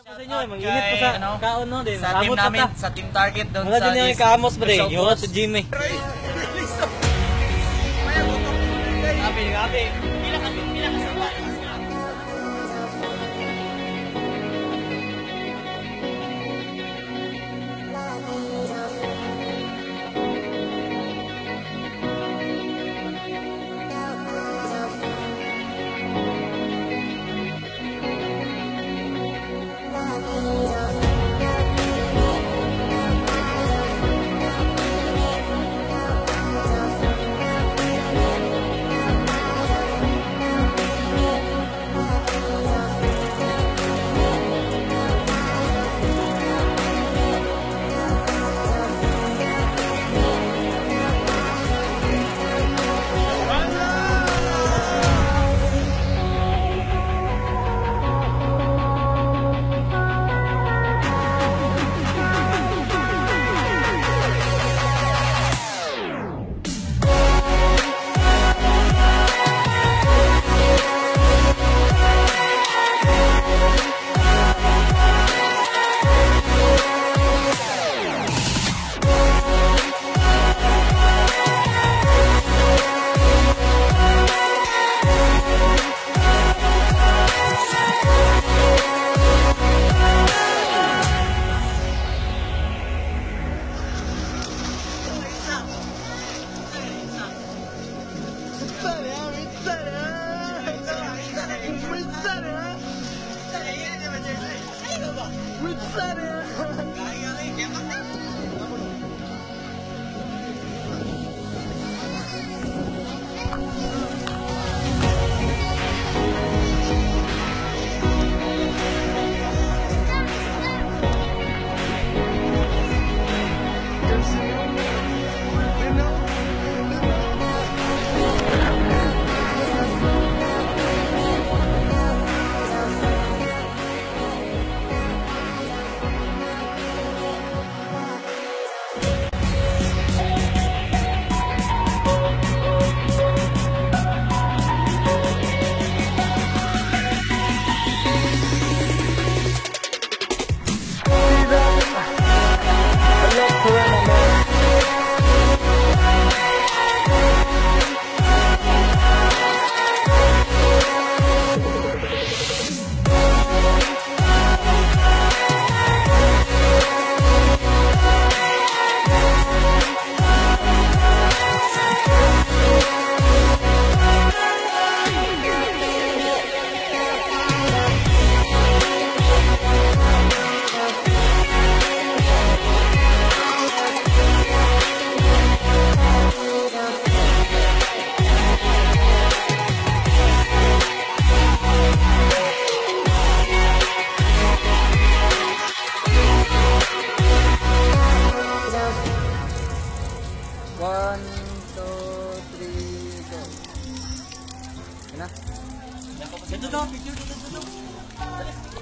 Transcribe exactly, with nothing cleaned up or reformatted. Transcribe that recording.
Sa inyo, mag-init pa sa ano, kaon no din. Sa team namin, sa team target doon sa. Wala din yung kaamos ba din? Yung sa Jimmy. Gabi, gabi. Pila ka, pila ka sa bahay. One, two, three, go. Yan na. Dito daw, picture dito daw.